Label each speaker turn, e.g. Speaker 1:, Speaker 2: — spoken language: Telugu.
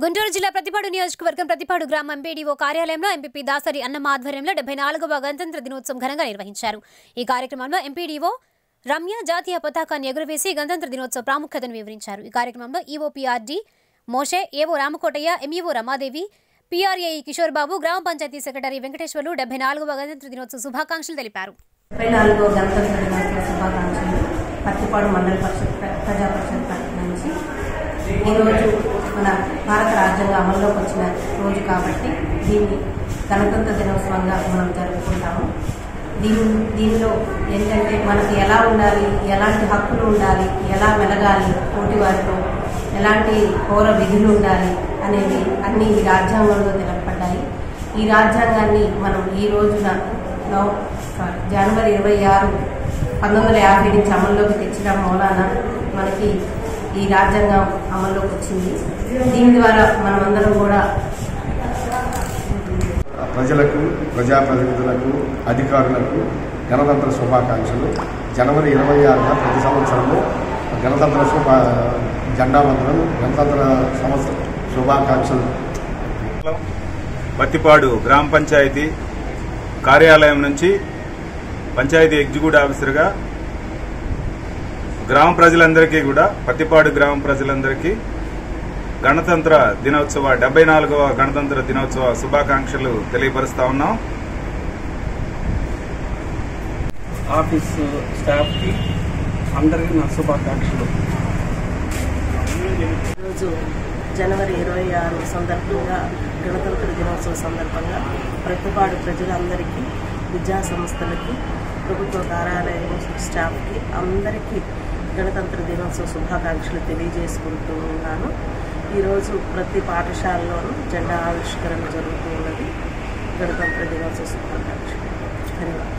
Speaker 1: గుంటూరు జిల్లా ప్రతిపాడు నియోజకవర్గం ప్రతిపాడు గ్రామ ఎంపీడీఓ కార్యాలయంలో ఎంపీపీ దాసరి అన్నమ్మ ఆధ్వర్యంలో 74వ గణతంత్ర దినోత్సవం ఘనంగా నిర్వహించారు. ఈ కార్యక్రమంలో ఎంపీడీఓ రమ్య జాతీయ పతాకాన్ని ఎగురవేసి గణతంత్ర దినోత్సవ ప్రాముఖ్యతను వివరించారు. ఈ కార్యక్రమంలో EOPRD Moshe, AO Ramakotayya, MEO Ramadevi, PRA Kishore Babu, గ్రామ పంచాయతీ సెక్రటరీ వెంకటేశ్వర్లు 74వ గణతంత్ర దినోత్సవ శుభాకాంక్షలు తెలిపారు.
Speaker 2: 74వ గణతంత్ర దినోత్సవ శుభాకాంక్షలు ప్రతిపాడు మండల పరిషత్ ప్రజా పరిషత్ నుంచి. ఈరోజు మన భారత రాజ్యాంగం అమల్లోకి వచ్చిన రోజు కాబట్టి దీన్ని గణతంత్ర దినోత్సవంగా మనం జరుపుకుంటాము. దీనిలో ఏంటంటే మనకి ఎలా ఉండాలి, ఎలాంటి హక్కులు ఉండాలి, ఎలా మెలగాలి, పోటీ వారితో ఎలాంటి పౌర విధులు ఉండాలి అనేవి అన్ని ఈ రాజ్యాంగంలో తెలపబడ్డాయి. ఈ రాజ్యాంగాన్ని మనం ఈ రోజున జనవరి 26, 1950 నుంచి అమల్లోకి తెచ్చడం మూలాన మనకి ఈ రాజ్యాంగం అమల్లోకి వచ్చింది. దీని ద్వారా మనమందరం కూడా
Speaker 3: ప్రజలకు, ప్రజాప్రతినిధులకు, అధికారులకు గణతంత్ర శుభాకాంక్షలు. జనవరి 26న ప్రతి సంవత్సరము గణతంత్ర జెండా వందనం, గణతంత్ర సంవత్సర శుభాకాంక్షలు.
Speaker 4: పత్తిపాడు గ్రామ పంచాయతీ కార్యాలయం నుంచి పంచాయతీ ఎగ్జిక్యూటివ్ ఆఫీసర్గా గ్రామ ప్రజలందరికీ కూడా, పత్తిపాడు గ్రామ ప్రజలందరికీ గణతంత్ర దినోత్సవ 74వ గణతంత్ర దినోత్సవ శుభాకాంక్షలు తెలియపరుస్తా ఉన్నాం.
Speaker 5: ఆఫీసు స్టాఫ్కి అందరికీ నా శుభాకాంక్షలు.
Speaker 2: ఈరోజు జనవరి 26 సందర్భంగా, గణతంత్ర దినోత్సవ సందర్భంగా ప్రతిపాడు ప్రజలందరికీ, విద్యా సంస్థలకి, ప్రభుత్వ కార్యాలయం స్టాఫ్కి అందరికీ గణతంత్ర దినోత్సవ శుభాకాంక్షలు తెలియజేసుకుంటూ ఉన్నాను. ఈరోజు ప్రతి పాఠశాలలోనూ జెండా ఆవిష్కరణ జరుగుతూ ఉన్నది. గణతంత్ర దినోత్సవ శుభాకాంక్షలు. ధన్యవాదాలు.